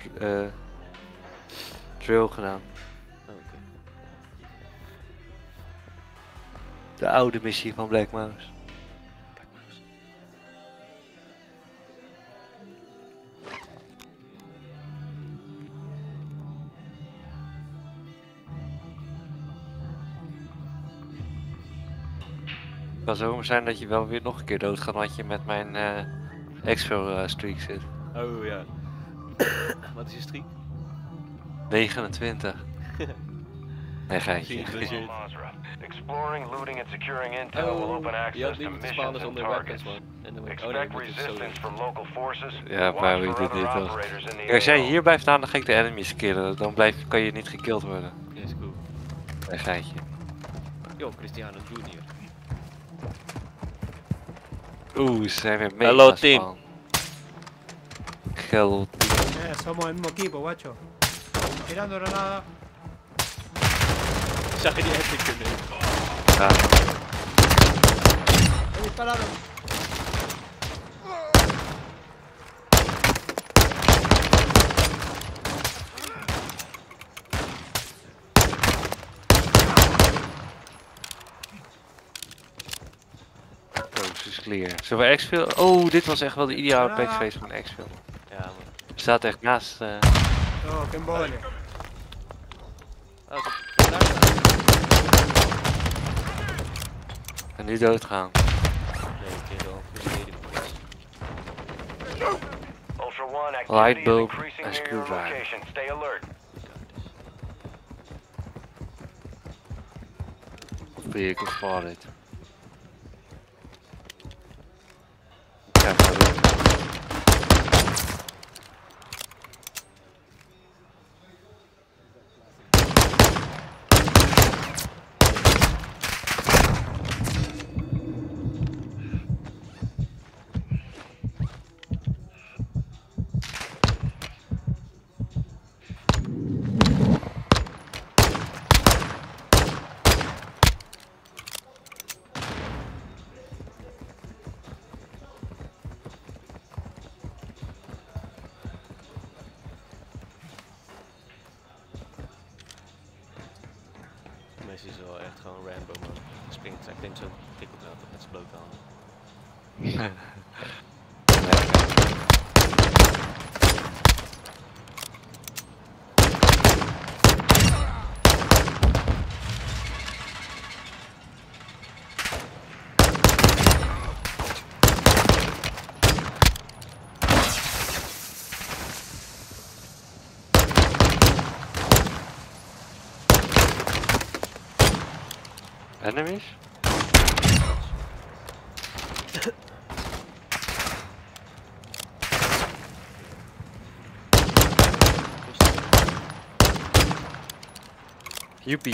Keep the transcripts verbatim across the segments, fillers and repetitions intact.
uh, trail gedaan. Oh, okay. De oude missie van Black Mouse. Black Mouse. Het kan zomaar zijn dat je wel weer nog een keer doodgaat, want je met mijn uh, exfil uh, streak zit. Oh ja. Wat is je streak? negenentwintig. Nee, geintje. Exploring, looting and securing intel Oh, will open je access had to niet moeten missions spannen and zonder targets. weapons, man. En dan Expect oh, nee, moet het zo resistance doen. from local forces. Ja, Watch maar wie for doet other dit toch? operators in the Kijk, als jij A O. hier blijft staan, dan ga ik de enemies killen. Dan blijf, kan je niet gekild worden. Ja, is cool. Nee, geintje. Yo, Cristiano Junior. Oeh, ze zijn weer mee. Hello, team. Hello team. Eh, somos el mismo equipo, guacho. Tirando granada. Zag je die epic kunnen? Ja. Me dispararon. Coast is clear. Zullen we exfil? Oh, dit was echt wel de ideale plek geweest voor een exfil. Ja, man. Er staat echt naast. Uh... No, que embole. Oh, ze- daar staan. En nu doodgaan. Nee, ik ken wel. Verleden police. Ultra One, Light activity is bulb increasing and near your screwdriver. location. Stay alert. Vehicle spotted. Ja, maar dood. Messi is wel echt gewoon Rambo, man. Hij springt, hij klimt zo'n tikkeltrap met zijn blote handen. Enemies? Joepie.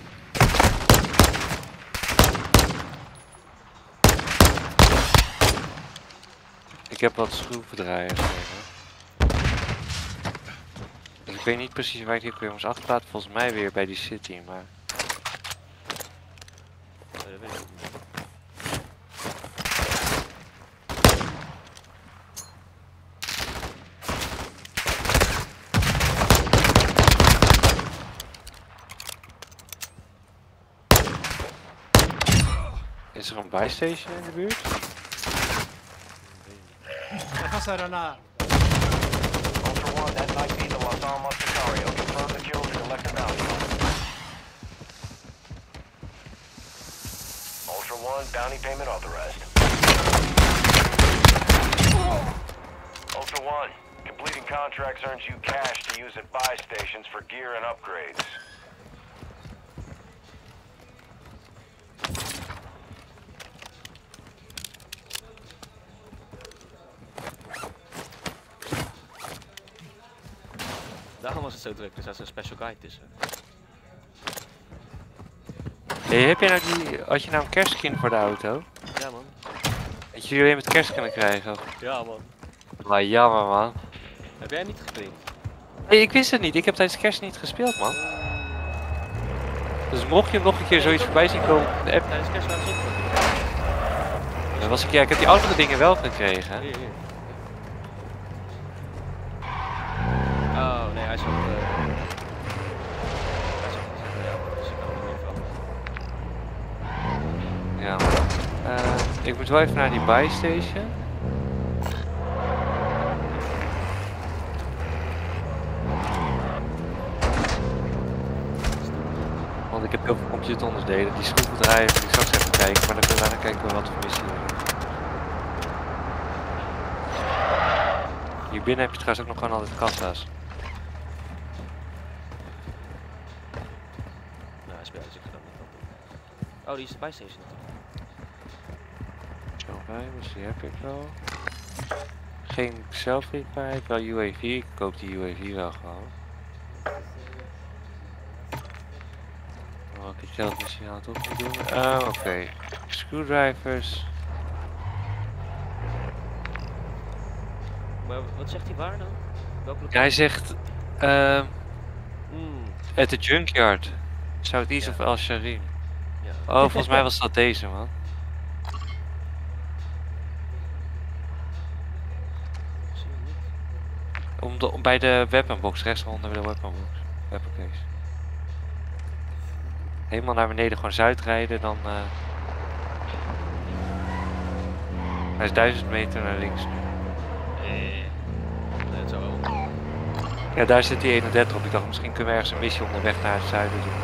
Ik heb wat schroevendraaiers liggen. Dus ik weet niet precies waar ik die weer moest achterlaten. Volgens mij weer bij die city, maar... Oh, dat weet ik niet. Is er een buy station in de buurt? Deja esa granada. Ultra One, that might be the Los Alamos Sicario. Confirm the kill to collect the bounty. Ultra One, bounty payment authorized. Ultra One, completing contracts earns you cash to use at buy stations for gear and upgrades. Daarom was het zo druk, er staat zo'n special guide tussen. Hey, heb jij nou die, had je nou een kerstskin voor de auto? Ja, man. Dat je die alleen met kerst kunnen krijgen? Ja, man. Maar jammer, man. Heb jij niet geklikt? Hey, ik wist het niet, ik heb tijdens kerst niet gespeeld, man. Dus mocht je hem nog een keer zoiets voorbij zien komen in de app, Tijdens kerst waren ze ook. dan was ik, ja, ik heb die andere dingen wel gekregen. Hier, hier. is ook... Uh, hij is ook gezegd bij jou, dus ik kan er niet meer van. Ja, uh, ik moet wel even naar die buy station. Want ik heb heel veel computeronderdelen, die schroevendraaier moet ik straks even kijken, maar dan kunnen we daarna kijken wat voor missie we hebben. Hier binnen heb je trouwens ook nog gewoon altijd kassa's. Nou, hij is bij, dus ik ga dan niet op. Oh, die is de buy station natuurlijk. Zo bij, dus die heb ik wel. Geen self-revive, wel U A V, ik koop die U A V wel gewoon. Welke geld misschien aan het op moet doen? Ah, oké. Okay. Screwdrivers. Maar wat zegt hij waar dan? Welke Ja, hij zegt uh, mm. at the junkyard. Southeast Ja. of El Sharim. Ja. Oh, volgens mij was dat deze man. Zie je niet. Om de, om bij de weaponbox, rechts onder de weaponbox. Weaponcase. Helemaal naar beneden, gewoon zuid rijden, dan... Uh... Hij is duizend meter naar links nu. Eh, nee, het zou wel. Ja, daar zit die eenendertig op. Ik dacht, misschien kunnen we ergens een missie onderweg naar het zuiden doen.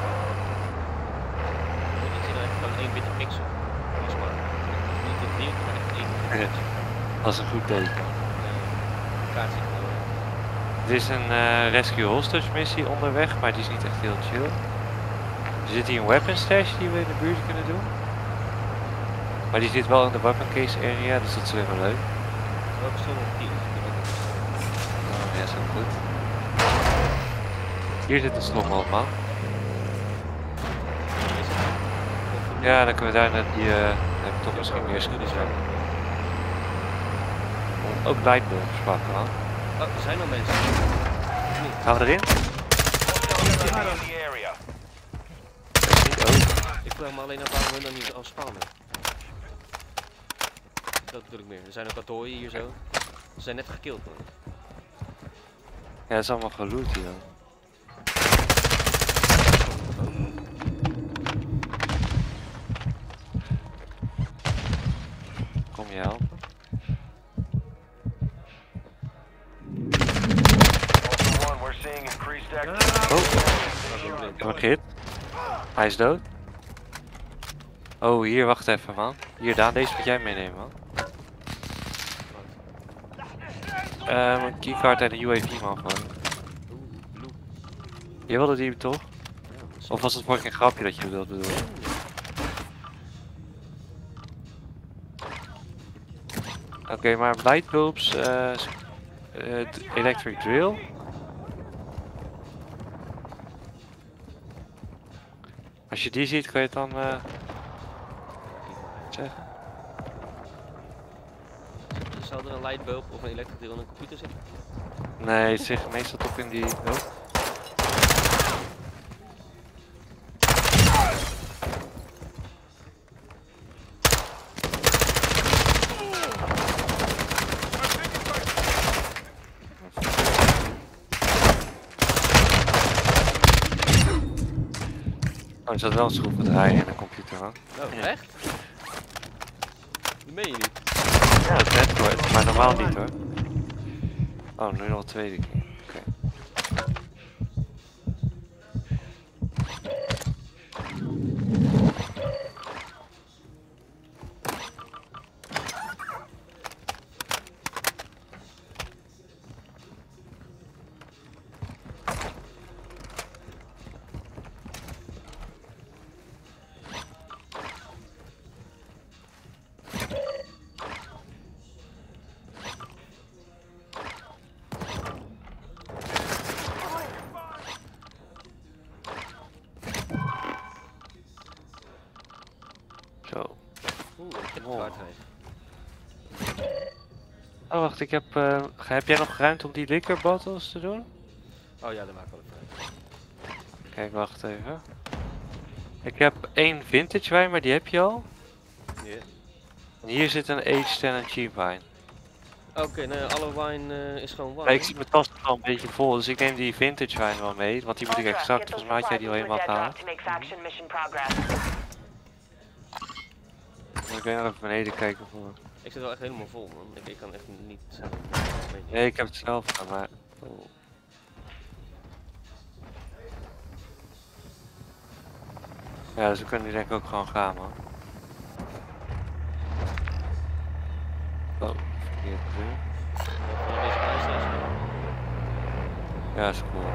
Ik zie dan echt gewoon één witte pixel. Dat is maar. Niet het nieuw, maar echt één witte pixel. Dat is een goed teken. Kaart ziet er wel. Er is een uh, rescue hostage missie onderweg, maar die is niet echt heel chill. Er zit hier een weapon stash die we in de buurt kunnen doen. Maar die zit wel in de weapon case area, dus dat is helemaal leuk. Welke stond op die? Oh, ja, zo goed. Hier zit een slomhol, man. Ja, dan kunnen we daar naar die... Uh, dan heb ik toch misschien meer schudders hebben. Ook lightbulbs pakken, man. Oh, er zijn al mensen. Gaan we erin? In the area. Niet open. Ik vraag me alleen af waarom we dan niet al spannen. Dat bedoel ik meer. Er zijn ook wat dooien hier zo. Ze zijn net gekilld, man. Ja, het is allemaal geloot hier. Kom je helpen? Ultra One, we're seeing increased activity. Oh, ik heb een gehit. Hij is dood. Oh, hier, wacht even, man. Hier, Daan, deze moet jij meenemen, man. Ehm, een keycard en een U A V, man, gewoon. Je wilde die toch? Of was het voor een grapje dat je wilde doen? Oké, okay, maar lightbulbs, uh, uh, electric drill. Als je die ziet, kan je het dan uh, zeggen. Zou er een lightbulb of een elektrische deel in een computer zitten? Nee, het zit meestal toch in die... Oh. Oh, er zat wel een schroevendraaier in de computer, man. Oh, Ja. echt? Dat meen je niet? Ja, dat is net hoor, maar normaal niet hoor. Oh, nu nog een tweede keer. Oké. Zo. Oeh, ik heb Oh. een kaartreis. Oh, wacht, ik heb... Uh, heb jij nog ruimte om die liquor bottles te doen? Oh ja, dat maakt wel een vrij. Kijk, wacht even. Ik heb één vintage wijn, maar die heb je al. Yeah. En hier zit een aged en een cheap wine. Oké, nee, alle wine uh, is gewoon wine. Nee, ik zie mijn tas al een beetje vol, dus ik neem die vintage wine wel mee, want die moet ik exact, volgens mij had jij die al helemaal gehaald. Ik ben nog even beneden kijken voor... Ik zit wel echt helemaal vol, man. Ik, ik kan echt niet... Uh, nee, ik heb het zelf gedaan, maar... Oh. Ja, dus we kunnen nu denk ik ook gewoon gaan, man. Oh, verkeerd deur. Ja, is cool.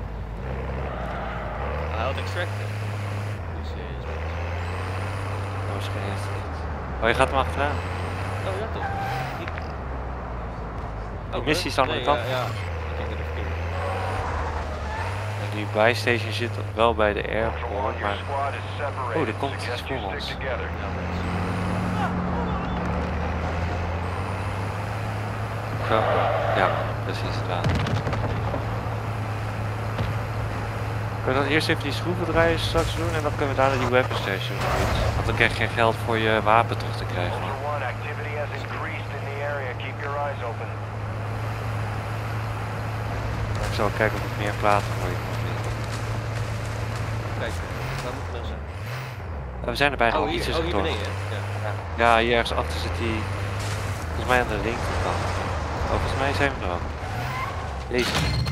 Hij had extracten. Dus uh, is goed. Dat was geen eerste niet. Oh, je gaat hem achteraan. Oh ja, toch? Die, Die oh, missie is aan de nee, kant. Ja, ja. Ik denk dat ik verkeerd. En die buy station zit wel bij de airport, maar... Oh, er komt iets voor ons. Zo. Ja, precies het aan. We kunnen dan eerst even die schroeven draaien straks doen en dan kunnen we daarna die weapon station doen. Want dan krijg je geen geld voor je wapen terug te krijgen. Ik zal kijken of ik meer platen voor je kan vinden. Kijk, waar moet ik nou zijn? Ja, we zijn er bijna. Oh, al hier, iets is oh, het hier toch? beneden, hè? Ja. Ja, hier ergens achter zit die. Volgens mij aan de linkerkant. Oh, volgens mij zijn we er al. Deze.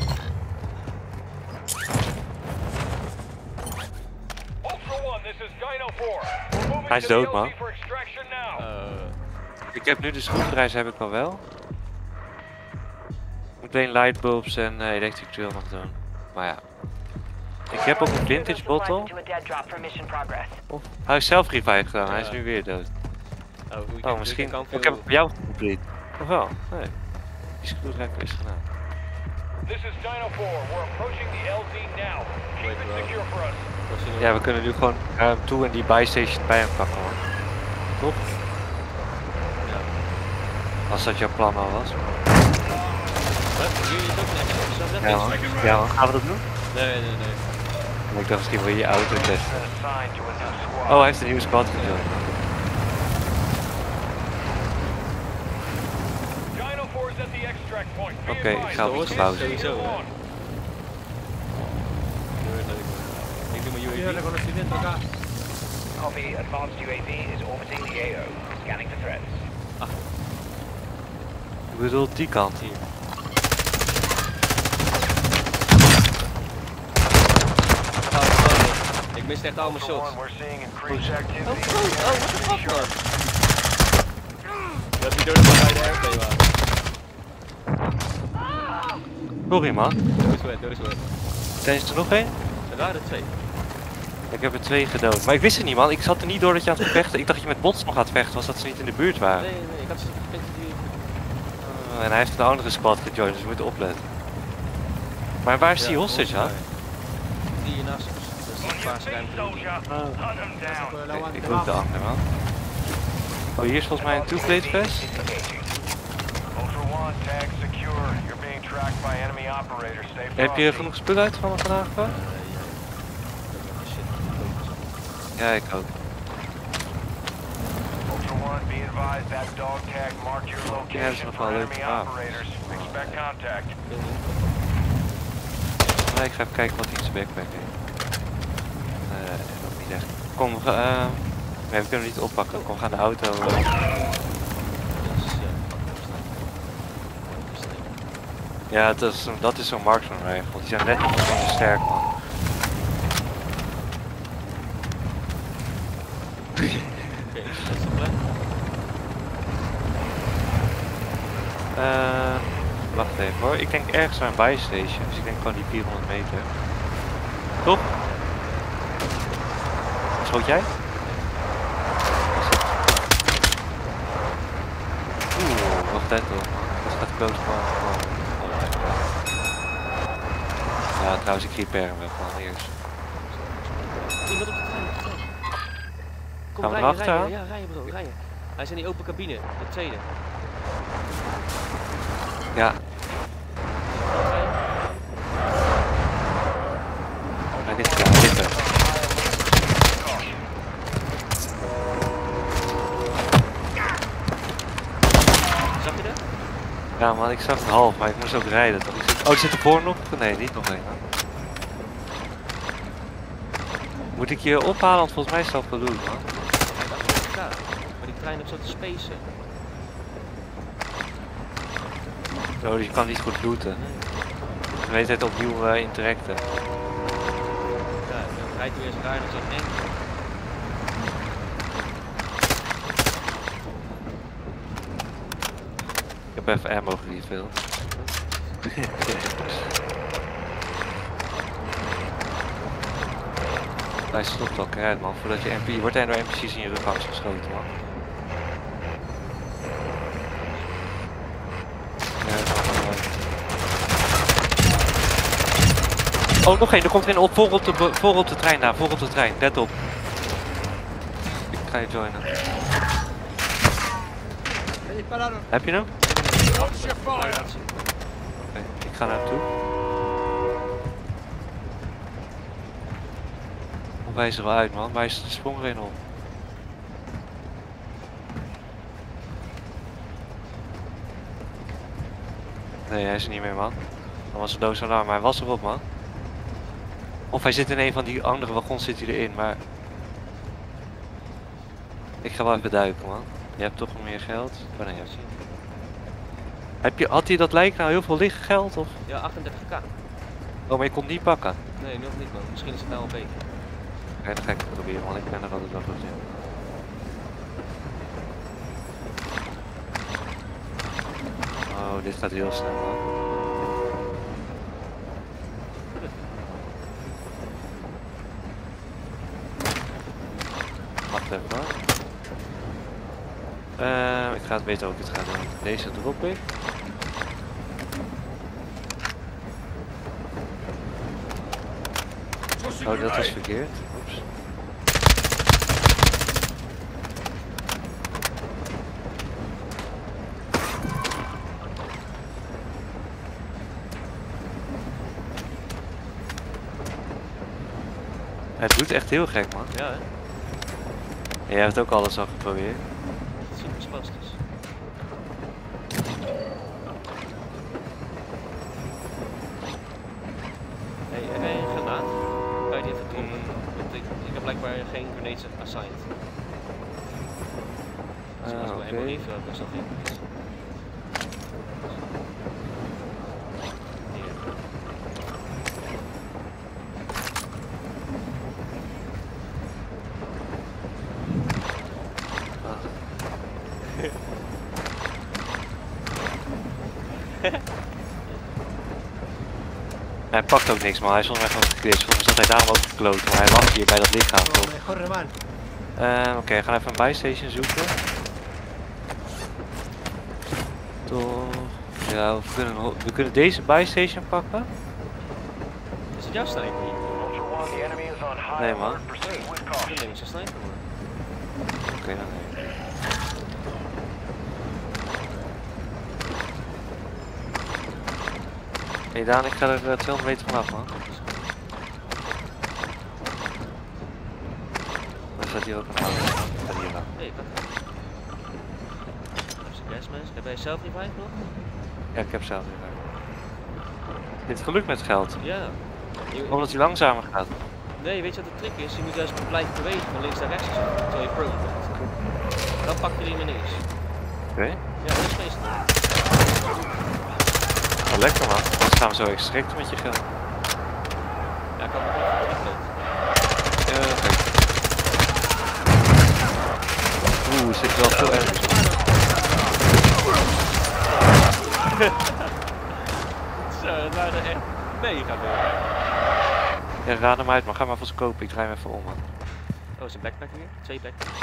Hij is dood, man. Uh, Ik heb nu de schroevendraaiers heb ik al wel. Ik moet alleen lightbulbs en uh, electric drill nog doen. Maar ja. Ik heb ook een vintage bottle. Oh, hij is zelf revive gedaan, ja. Hij is nu weer dood. oh, hoe Oh, misschien. Kan ik heb het bij jou complete. Of wel? Nee. Die screwdriver is gedaan. This is Dino four. We're approaching the L Z now. Keep it secure for us. Ja, we kunnen nu gewoon naar hem toe en die buy station bij hem pakken, hoor. Toch? Ja. Als dat jouw plan al was. Wat? Hier is ook een extra. Ja, man. Ja, man. Gaan we dat doen? Nee, nee, nee. Ik dacht misschien wil je je auto testen. Oh, hij heeft een nieuwe squad gejoind. Oké, okay, ik ga op iets gebouwd. Sowieso, hè? Ik doe mijn U Tiene A V. reconocimiento acá. Copy. Advanced U A V is orbiting the A O. Scanning for threats. Ik bedoel die kant hier. Oh, oh, ik mis echt al mijn shots. Oh, oh, oh, what the fuck, man? Je had die door de bij de airplay waren. Sorry, man. Door is wet, door is wet. Zijn er nog één? Er waren er twee. Ik heb er twee gedood. Maar ik wist het niet, man. Ik zat er niet door dat je aan het vechten. Ik dacht dat je met bots nog aan het vechten was, dat ze niet in de buurt waren. Nee, nee, ik had ze met die... Uh, en hij heeft een andere squad gejoind, dus we moeten opletten. Maar waar is die hostage, hè? Die hier naast ons. Dat is een paarse ruimte. Okay, ik wil de andere, man. Oh, hier is volgens mij een two-plate vest. Heb je genoeg spullen uit van me vandaag gehad? Ja, ik ook. Ja, dat is nog wel leuk. Ah. Nee, ik ga even kijken wat hij in zijn backpack heeft. Nee, nog niet echt. Kom, we, uh, nee, we kunnen niet oppakken. Kom, we gaan de auto. Uh. Ja, dat is, dat is zo'n marksman rifle. Die zijn net niet zo sterk, man. Oké, dat is de plan. Uh, wacht even hoor. Ik denk ergens naar een buy station. Dus ik denk gewoon die vierhonderd meter. Toch? Schoot jij? Oeh, wacht even hoor. Dat gaat close man. Ja, trouwens, ik repair hem wel gewoon eerst. Iemand op de trein, op de trein. Kom, Gaan we rijden, erachteraan? rijden, ja, rijden bro, rijden. Hij is in die open cabine, de tweede. Ja. Hij ligt er, hij ligt er. Zag je dat? Ja man, ik zag een half, maar ik moest ook rijden toch? Ik zit... Oh, zit er voor nog? Nee, niet nog één. Moet ik je ophalen, want volgens mij is dat gedoe man. Hij dacht ja, maar die trein heeft zo te spacen. Zo, dus je kan niet goed looten. De hele tijd opnieuw uh, interacten. Ja, dan rijdt hij weer eens raar naar zo'n eng. Ik heb even ammo gerefilled. Hij stopt al keihard man, voordat je M P... Je wordt er door N P C's in je rugangst geschoten man. Ja, oh, nog één, er komt er een op, voor op de, voor op de trein daar, voor op de trein, let op. Ik ga je joinen. Heb je hem? Okay, ik ga naar hem toe. Of hij is er wel uit man, maar hij sprong er een op. Nee, hij is er niet meer man. Dan was het doodalarm, maar hij was erop man. Of hij zit in een van die andere wagons zit hij erin, maar... Ik ga wel even duiken man. Je hebt toch meer geld? Oh nee, je Heb je, had hij dat lijk nou heel veel licht geld of? Ja, achtendertig k. Oh, maar je kon het niet pakken? Nee, nog niet man. Misschien is het nou al beter. Oké, dan ga ik het proberen, want ik ben er altijd wel goed in. Oh, dit gaat heel snel man. Wacht even hoor. Uh, ik ga het weten hoe ik het ga doen. Deze drop ik. Oh, dat is verkeerd. Oeps. Het doet echt heel gek man. Ja hè? En jij hebt ook alles al geprobeerd. Het is super spastisch. Hey, heb jij een granaat? Kan je die even droppen? Mm. Want ik, ik heb blijkbaar geen grenades assigned. Dus ik was wel helemaal even best wel veel grenades. Hij pakt ook niks man, hij is volgens mij gewoon gekrist. Volgens mij zat hij daarom ook gekloot, maar hij lag hier bij dat lichaam toch? Uh, Oké, okay, we gaan even een buystation zoeken. Toch. Ja, we kunnen, we kunnen deze buystation pakken. Is het jouw sniper? Nee man. Ik denk zijn sniper hoor. Oké, okay, dan nee. Hey Daan, ik ga er uh, tweehonderd meter vanaf man. Dan staat hier ook een auto. Staat hier wel. Hey, wat? Gasmans, heb jij zelf revive nog? Ja, ik heb zelf revive. Dit is geluk met geld. Ja. Je, Omdat hij langzamer gaat. Nee, weet je wat de trick is? Je moet juist blijven bewegen van links naar rechts zo, terwijl je prone bent. Dan pak je die ineens. Oké. Okay. Ja, dat is feest. Oh, lekker man, dan gaan we zo extract met je geld. Ja, ik kan het wel even Ja, oké. Oeh, er zit wel veel ergens op. Zo, dat waren er echt mega veel. Ja, raad hem uit, maar ga maar vast kopen. Ik draai hem even om man. Oh, is een backpack weer? Twee backpacks.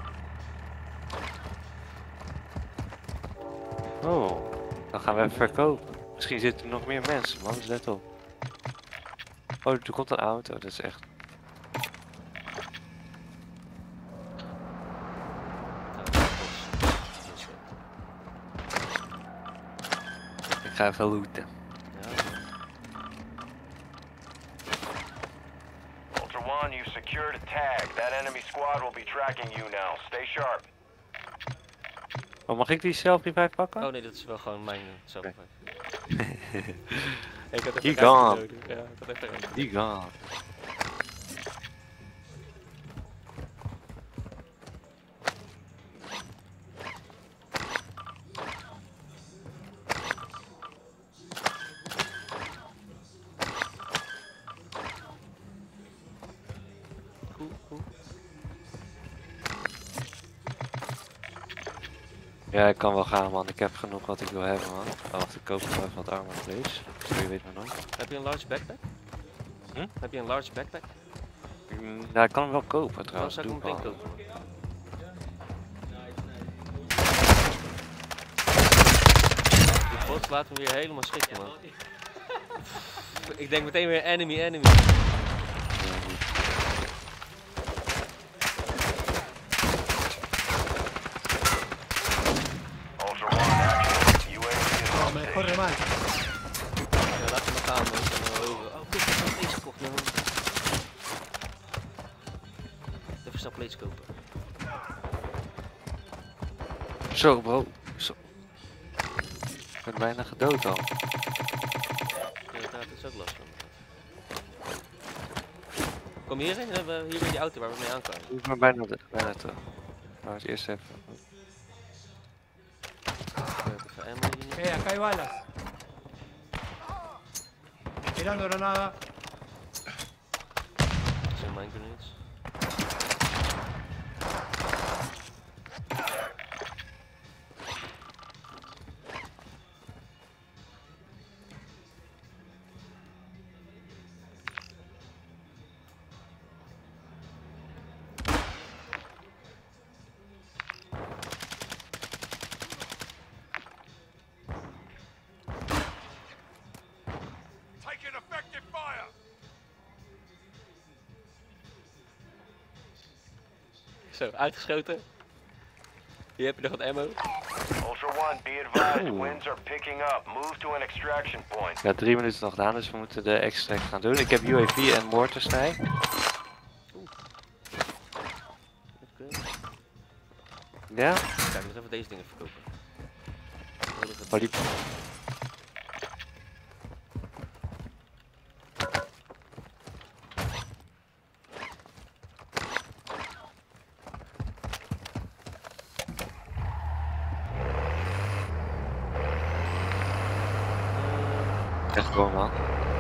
Oh, dan gaan we even verkopen. Misschien zitten er nog meer mensen, man, dus let op. Oh, er komt een auto, dat is echt... Ik ga even looten. Ultra One, you secured a tag. That enemy squad will be tracking you now. Stay sharp. Oh, mag ik die self revive pakken? Oh nee, dat is wel gewoon mijn zelf. Ik had even Die ruimte gone. nodig. Ja, ik had even ruimte. Die gone. Cool, cool. Ja, ik kan wel gaan man, ik heb genoeg wat ik wil hebben man. Oh, wacht, ik koop nog even wat armor vlees. Zo, je weet maar nooit. Heb je een large backpack? Hm? Heb je een large backpack? Mm, Nou, ik kan hem wel kopen Dan trouwens. zou ik Doe hem ik meteen wel. kopen. Die bot laat me weer helemaal schrikken man. Ik denk meteen weer enemy, enemy. Ultra One, action. U A V is No, on me station. corre mal. Ja, laat hem maar gaan man. Ik ben er over. Oh, kijk, ik heb deze gekocht. Nou. Even snel plates kopen. Zo bro, zo. Ik ben bijna gedood al. Ja, daar is ook last van. Kom hierin, we hebben hier weer die auto waar we mee aankomen. Ik ben bijna, bijna terug. Maar het eerst even. Even ammo hier. Eh, acá hay balas. Tirando granada. Dat zijn mine grenades. Taking effective fire. Zo, uitgeschoten. Hier heb je nog wat ammo. Ultra One, be advised, winds are picking up. Move to an extraction point. Ja, drie minuten nog gedaan, dus we moeten de extract gaan doen. Ik heb U A V en mortarsnij. Even kunnen. Ja? Kijk, nog even deze dingen verkopen. Nodig het- Maar die... Echt gewoon man.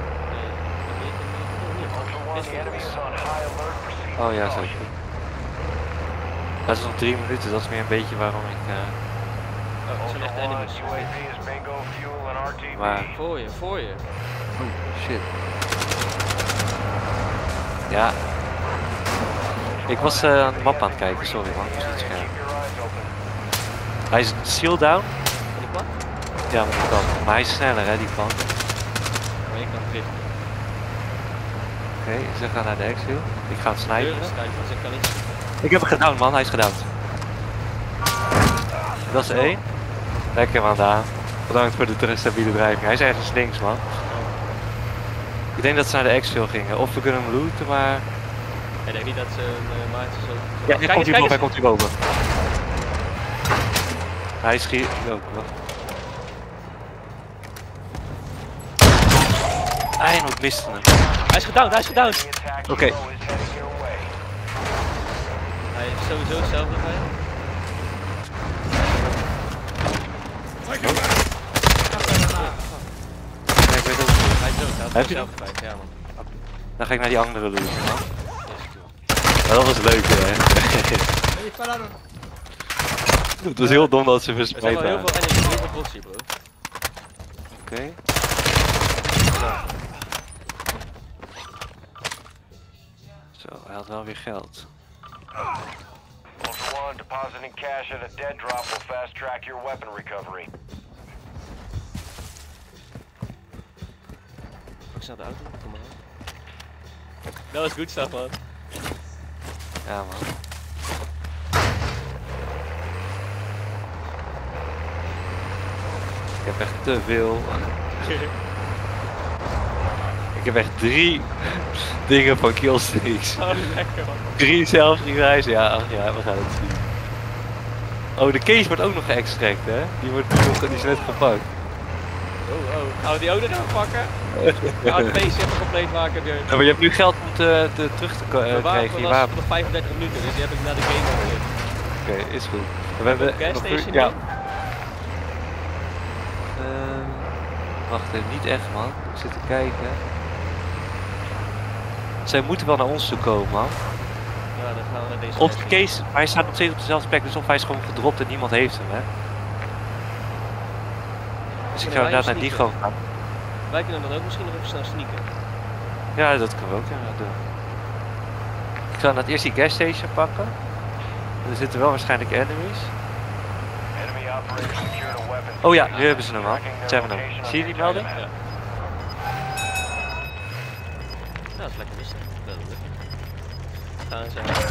Ultra One, the enemy is on high alert. Proceed Oh with ja, zo. caution. Dat is nog drie minuten, dat is meer een beetje waarom ik... Uh... Oh, het zijn echt Ultra One, enemies. U A V is bingo fuel and R T B. Maar... Voor je, voor je. Oh, shit. Ja. Ik was uh, aan de map aan het kijken, sorry man, ik was niet scherp. Keep your eyes open. Hij is shield down. En die pad? Ja, maar dat kan. Maar hij is sneller hè, die van. Oké, Maar je kan driften. ze gaan naar de exfil. Ik ga het snijden. Deuren schuiven, dus ik kan niet. Ik heb hem gedaan man, hij is gedaan. Dat is één. Lekker man daar. Bedankt voor de stabiele drijving. Hij is ergens links man. Ik denk dat ze naar de exfil gingen. Of we kunnen hem looten, maar... Ik denk niet dat ze een uh, maatje zo... Ja, hij Kijk komt eens, hier kijk boven, hij eens. komt hier boven. Hij schiet... Oh, wacht. Eindelijk miste hem. Hij is gedowned, hij is gedowned. The attack Oké. hero is heading your way. Hij is sowieso hetzelfde bij hem. Ja, ik weet ook niet. Hij is dood, hij had Heb je zelf bij. Ja man. Dan ga ik naar die andere looten man. Yes, cool. Maar dat was leuk hè. Me dispararon. Het was heel dom dat ze Er zijn verspreid wel heel waren. veel enemies, heel veel bots hier bro. Oké. Zo, hij had wel weer geld. Ultra One, depositing cash at a dead drop will fast track your weapon recovery. Pak snel de auto, kom maar. Dat was goed stuff man. Ja man. Ik heb echt te veel. Ik heb echt drie dingen van killstreaks. Oh lekker man. Drie zelfs revives. Ja, ach ja, we gaan het zien. Oh, de case wordt ook nog geëxtract, hè? Die, wordt, die is net gepakt. Oh, oh. Gaan we die ook nog even pakken? Ja, het feestje even compleet maken weer. Ja, maar je hebt nu geld om te, te terug te uh, Mijn wapen krijgen. Je was wapen. nog vijfendertig minuten, dus die heb ik naar de game gezet. Oké, okay, is goed. We hebben een gasstation. Ja. Uh, wacht even, niet echt man. Ik zit te kijken. Zij moeten wel naar ons toe komen, man. Ja, dan gaan we naar deze. Of de case, maar hij staat nog steeds op dezelfde plek, dus of hij is gewoon gedropt en niemand heeft hem, hè. Dus ik zou inderdaad naar die gewoon gaan. Wij kunnen dan ook misschien nog even snel sneaken. Ja, dat kunnen we ook ja, doen. Ik ga dat eerst die gas station pakken. Er zitten wel waarschijnlijk enemies. Oh ja, nu hebben ze hem al. Zijn we hem. Zie je die melding? Ja. Ja, dat is lekker rustig. Dat is lekker. Gaan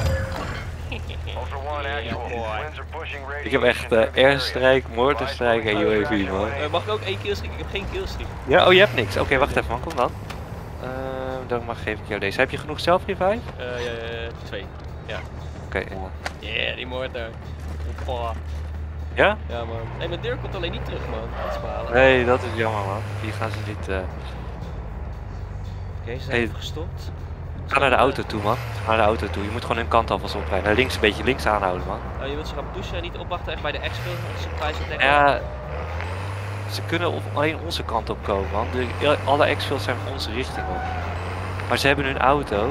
ze. Ik heb echt uh, airstrike, mortarstrike en U A V, man. Uh, mag ik ook één killstreak? Ik heb geen killstreak. Ja, oh je hebt niks. Oké, okay, wacht even man, kom dan. Uh, dan mag geef ik jou deze. Heb je genoeg self-revive? Uh, uh, twee. Ja. Oké. Okay, ja. Yeah, die mortar. Hoppa. Ja? Ja man. Nee, mijn deur komt alleen niet terug man. Dat is balen. Nee, dat is jammer man. Hier gaan ze niet... Uh... Oké, okay, ze zijn hey. even gestopt. Ga naar de auto toe man. Ga naar de auto toe. Je moet gewoon hun kant alvast oprijden. Naar links, een beetje links aanhouden man. Oh, je wilt ze gaan pushen en niet opwachten echt bij de exfil als ze prijs attack. Ja, ze kunnen op alleen onze kant op komen man. De, alle exfils zijn van onze richting op. Maar ze hebben hun auto.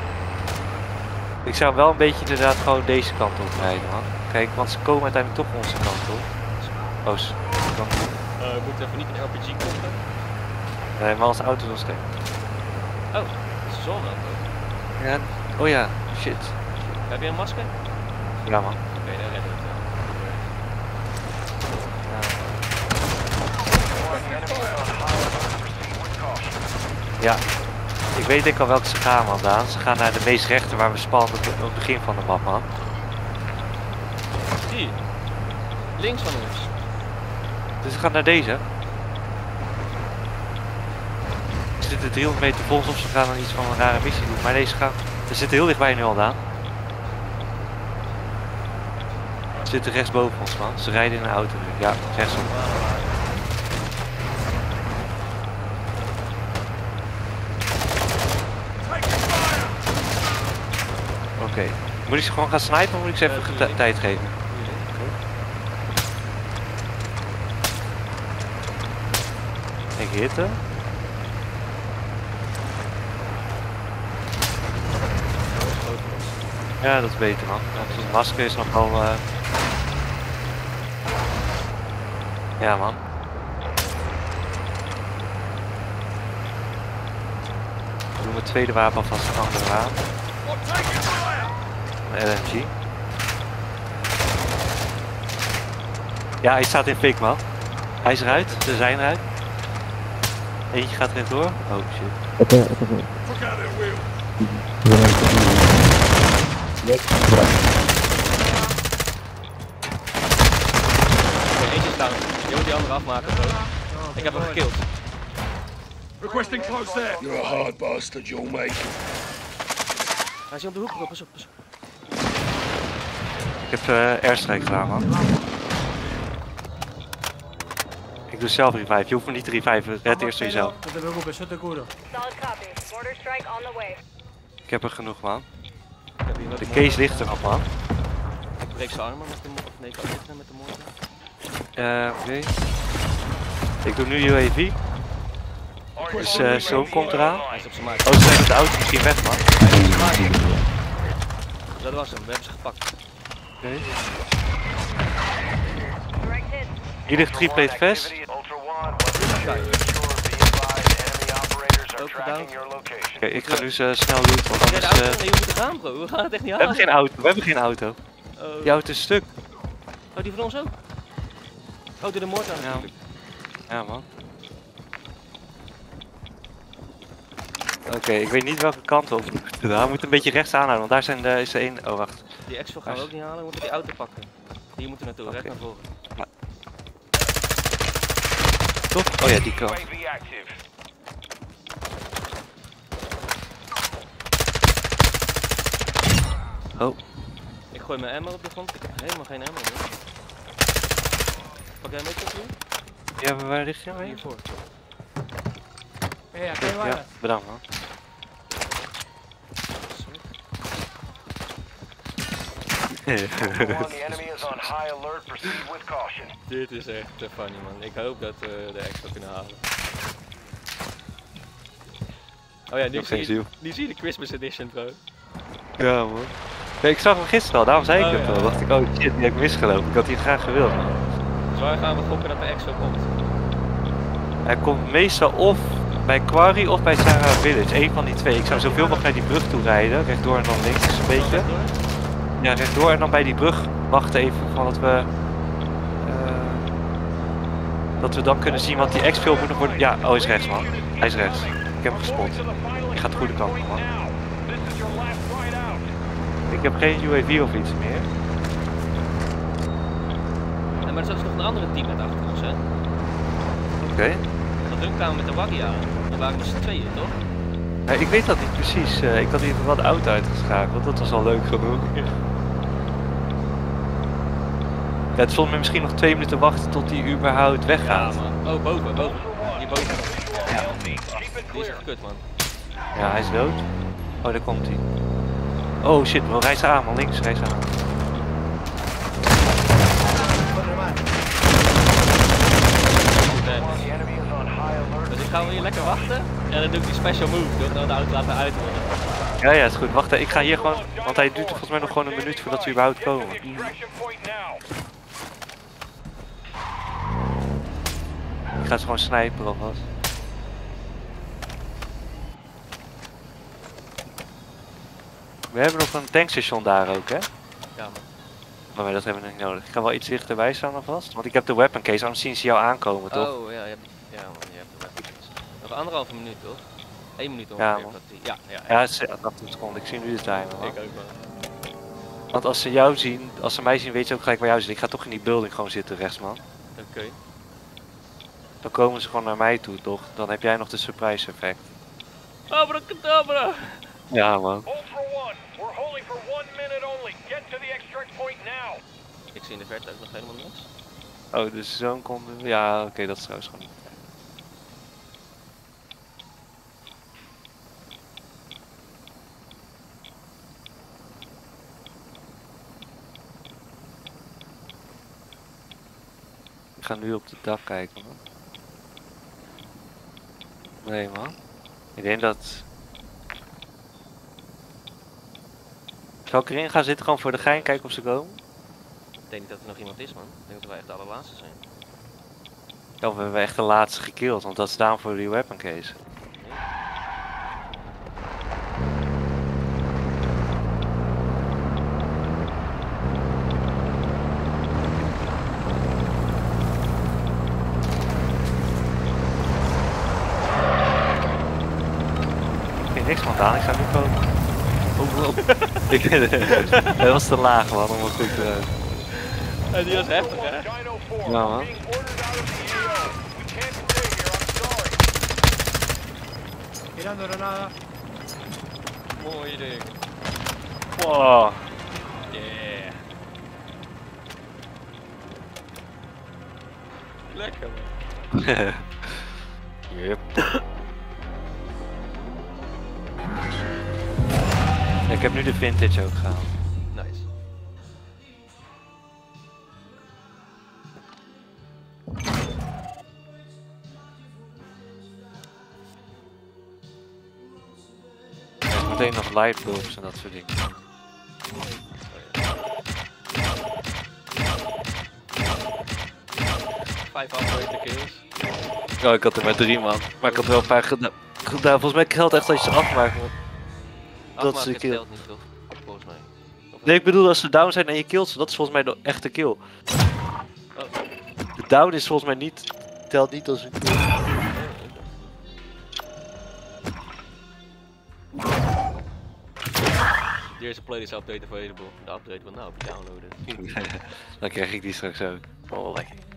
Ik zou wel een beetje inderdaad gewoon deze kant op rijden man. Kijk, want ze komen uiteindelijk toch onze kant op. Oh, ze kant op. Uh, we moeten even niet een L P G kopen. Nee, maar als auto dan steek. Oh, dat is zo'n auto. Ja, oh ja, shit. Heb je een masker? Ja man. Oké, okay, dan redden we het wel. Ja, ik weet denk al welke ze gaan man, Daan. Ze gaan naar de meest rechter waar we spannen op het begin van de map man. Die? Links van ons. Dus ze gaan naar deze. Ze zitten driehonderd meter voor ons of ze gaan dan iets van een rare missie doen. Maar deze gaan... Ze zitten heel dichtbij nu al, Daan. Ze zitten rechtsboven ons man. Ze rijden in een auto nu. Ja, rechtsom. Oké. Okay. Moet ik ze gewoon gaan snipen of moet ik ze even uh, tijd geven? Ik hit hem. Ja, dat is beter man. Ja, dus het masker is nog wel... Uh... Ja man. Ik doe mijn tweede wapen alvast een andere aan. Een L M G. Ja, hij staat in fik man. Hij is eruit, ze zijn eruit. Eentje gaat rechtdoor. Oh shit. Oké, oké. Eentje is down. Je moet die andere afmaken bro. Ik heb hem gekilld. Requesting close there. You're a hard bastard, you'll make. Hij is hier op de hoek bro, pas op, pas op. Ik heb uh, airstrike gedaan man. Ik doe zelf revive, je hoeft me niet te reviven, red eerst jezelf. Ik heb er genoeg man. De case ligt er nog man. Ik breek zijn armen met de motor. Nee, ik kan niet met de motor. Uh, Oké. Okay. Ik doe nu U A V. Dus uh, zo'n komt eraan. Hij is op zijn maat. Oh, ze zijn met de auto misschien weg man. Hij is op zijn maat. Dat was hem, we hebben ze gepakt. Oké. Okay. Hier ligt triplate vest. Ook gedaan. Oké, okay, ik ga nu uh, snel doen. Want anders, ja, de auto, uh... nee, we moeten gaan bro, we gaan het echt niet halen. We hebben geen auto, we hebben geen auto. Oh. Die auto is stuk. Oh, die van ons ook? Oh, door de moord aan natuurlijk. Ja. Ja man. Oké, okay, ik weet niet welke kant op. We moeten een beetje rechts aanhouden, want daar zijn de, is er één... Oh wacht. Die exfil gaan we ook niet halen, we moeten die auto pakken. Hier moeten we naartoe, okay. Recht naar voren. Ja. Toch? Oh ja, die kant. Oh. Ik gooi mijn ammo op de grond, ik heb helemaal geen ammo meer. Pak jij een beetje op hier? Ja, maar waar ligt je mee? Hiervoor. Eh, acá hay Ja, balas. bedankt man. Ultra One, the enemy is on high alert. Proceed with caution. Dit is echt te funny man. Ik hoop dat we de extra kunnen halen. Oh ja, nu Nog zie, geen je, ziel. nu zie je de Christmas edition bro. Ja man. Ja, ik zag hem gisteren al, daarom zei ik Oh, het ja. al. Dacht ik, oh shit, die heb ik misgelopen. Ik had die graag gewild. Dus waar gaan we gokken dat de extra komt? Hij komt meestal of bij Quarry of bij Sarah Village. Eén van die twee. Ik zou zoveel mogelijk naar die brug toe rijden. Rechtdoor en dan links een beetje. Ja, rechtdoor en dan bij die brug wachten even van dat we... Uh, dat we dan kunnen zien, want die exfil moet nog worden... Ja, oh, hij is rechts man. Hij is rechts. Ik heb hem gespot. Die gaat de goede kant op man. Ik heb geen U A V of iets meer. Ja, maar er zat dus nog een andere team net achter ons hè? Oké. Okay. Want hun kwamen met de waggie aan. Dan waren we dus tweeën toch? Ja, ik weet dat niet precies. Uh, ik had hier wel de auto uitgeschakeld. Dat was al leuk genoeg. Ja. Ja, het stond me misschien nog twee minuten wachten tot hij überhaupt weggaat. Ja, man. Oh, boven, boven. Hier boven. Ja. Die is echt kut, man. Ja, hij is dood. Oh, daar komt hij. Oh shit, bro, reis aan, man. Links, reis aan. Dus ik ga wel hier lekker wachten en dan doe ik die special move, door dan de auto laten uitrollen. Ja, ja, is goed. Wacht, ik ga hier gewoon, want hij duurt volgens mij nog gewoon een minuut voordat we überhaupt komen. Ik ga ze gewoon snijpen alvast. We hebben nog een tankstation daar ook, hè? Ja, man. Maar dat hebben we niet nodig. Ik ga wel iets dichterbij staan alvast, want ik heb de weapon case, anders zien ze jou aankomen, toch? Oh, ja, je hebt, ja man, je hebt de weapon case. Nog anderhalve minuut, toch? Eén minuut ongeveer. Ja, man. Ja, ja, Ja, het is achttien seconden. Ik zie nu de timer, man. Ik ook wel. Want als ze jou zien, als ze mij zien, weet je ook gelijk waar jou zit. Ik ga toch in die building gewoon zitten rechts, man. Oké. Okay. Dan komen ze gewoon naar mij toe, toch? Dan heb jij nog de surprise effect. Abracadabra! Ja, man. Ultra One, we're holding for one minute only. Get to the extract point now. Ik zie in de verte ook nog helemaal niks. Oh, dus zo'n komt. Ja, oké, okay, dat is trouwens gewoon niet. Ik ga nu op het dak kijken, man. Nee, man. Ik denk dat... Zal ik erin gaan zitten gewoon voor de gein, kijken of ze komen? Ik denk niet dat er nog iemand is, man. Ik denk dat wij echt de allerlaatste zijn. Ja, we hebben echt de laatste gekilld, want dat is daarom voor die weapon case. Niks man, Daan, ik ga nu komen. Oh, oh. Ik, dat was te laag man, om het goed te doen. En die was heftig hè? Ja man. Tirando granada. Mooi ding. Wow. Yeah. Lekker man. Yep. Ik heb nu de vintage ook gehaald. Nice. Er is meteen nog light bulbs en dat soort dingen. Vijf operator kills. Oh, ik had er maar drie man. Maar ik had wel een paar gedaan. gedaan. Volgens mij geldt echt dat je ze afmaakt. Dat is de kill. Telt niet toch? Volgens mij. Of Nee, ik bedoel als ze down zijn en je killt ze, dat is volgens mij de echte kill. Oh. De down is volgens mij niet, telt niet als een kill. There's a playlist update available. The update will now be downloaded. Dan krijg ik die straks ook. Oh, lekker.